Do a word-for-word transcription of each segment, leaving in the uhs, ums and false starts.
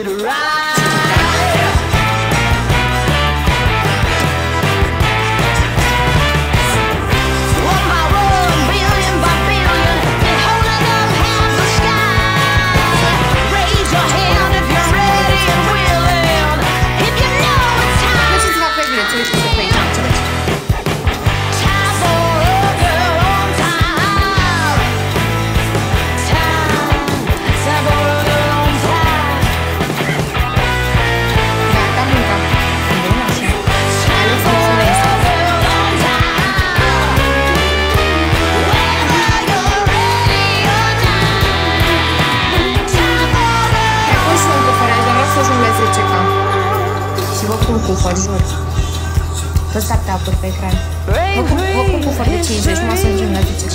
Toți tap-tap-uri pe ecran. Vă pun cu foarte cincizeci, nu mă să ajungem la zice.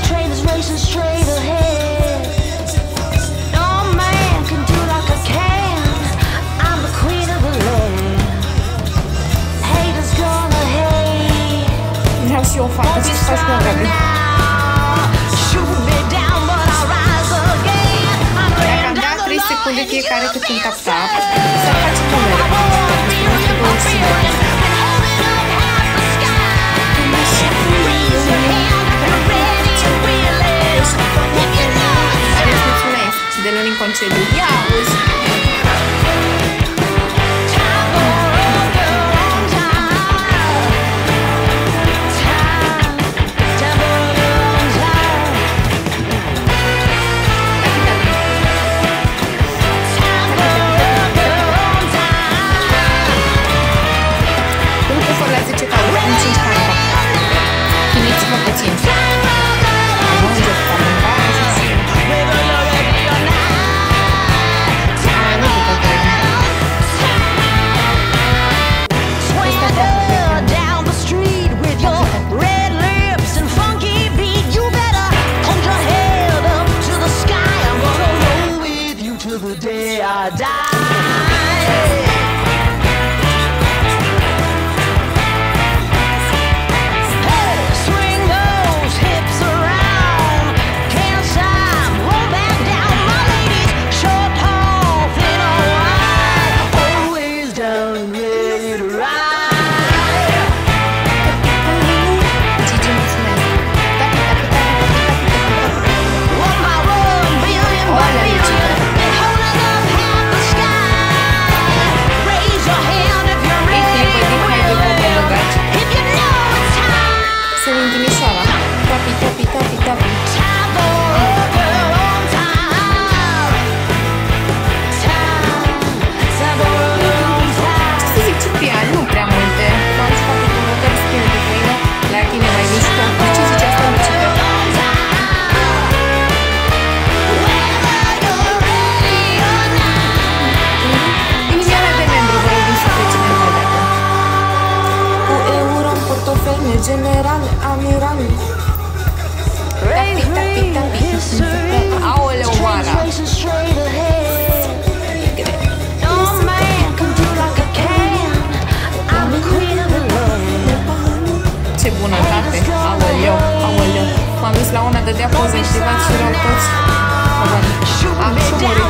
Vreau și eu o fată, ce faci cu o Gabi? Dacă am dat trei secunde fiecare cât un tap-tap, să faci camera. De luni în concediu. Ia auzi! General, amiral. Tapi, tapi, tapi. Aoleu, Oana. Ce bunătate. Aoleu, aoleu. M-am dus la una, dădea pozitiv și erau toți. Am și murit.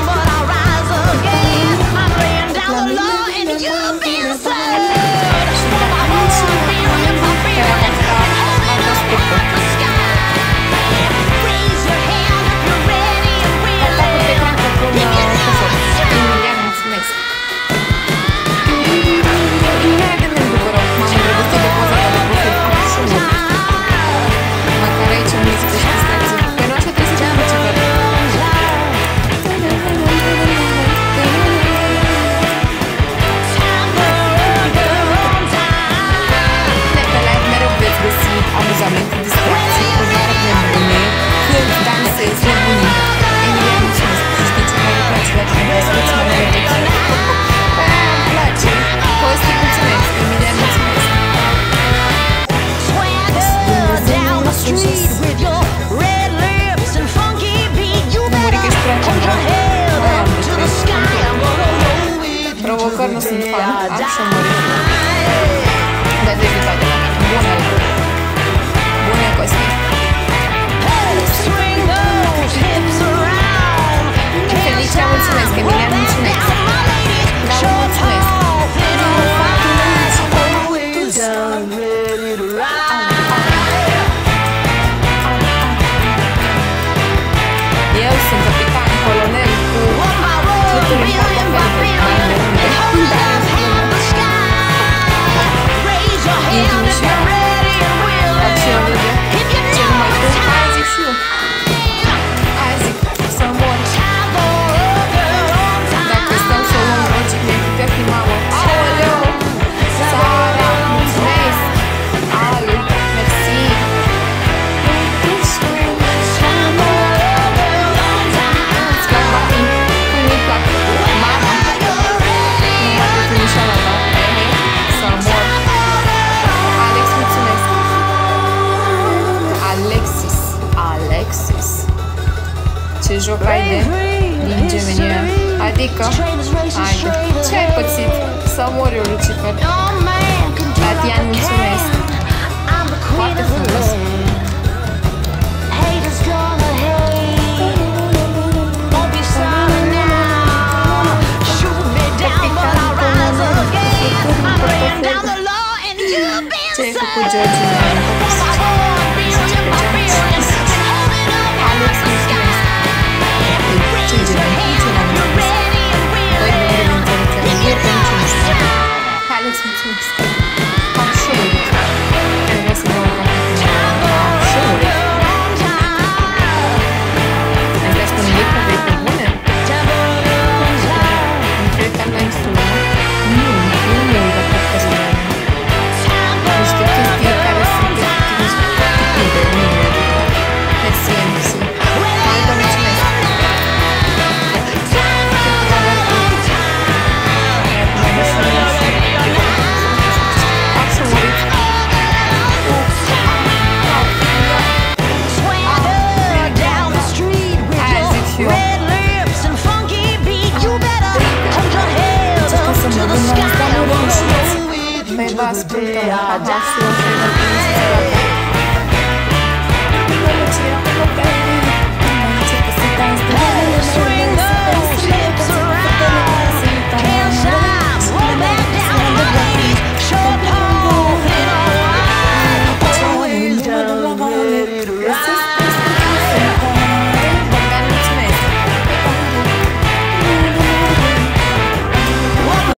Provocări nu sunt fan, am și murit. Dar de vită de la mine. Bună! Bună, Costi! Felicia, mulțumesc! Emilia, mulțumesc! mor eu, Lucifer. Tatian, mulțumesc. Foarte frumos. Ce ai făcut, Georgina? Alex, mulțumesc. Ce genunchi, n-am înțeles. Doi de unde nu înțeles. Eu pe niciun știu. Alex, mulțumesc. Așa. Care vrea să dau o așa. Ai vrea să spune ei că vrei pe bune? Nu cred că n-ai sunat. Nu, nu mi-e uitat pe podcastul ăla. Niște chestii care sunt tipide, nu e. Mersi, mersi. Alba, mulțumesc. Ascultă-mă, habasul,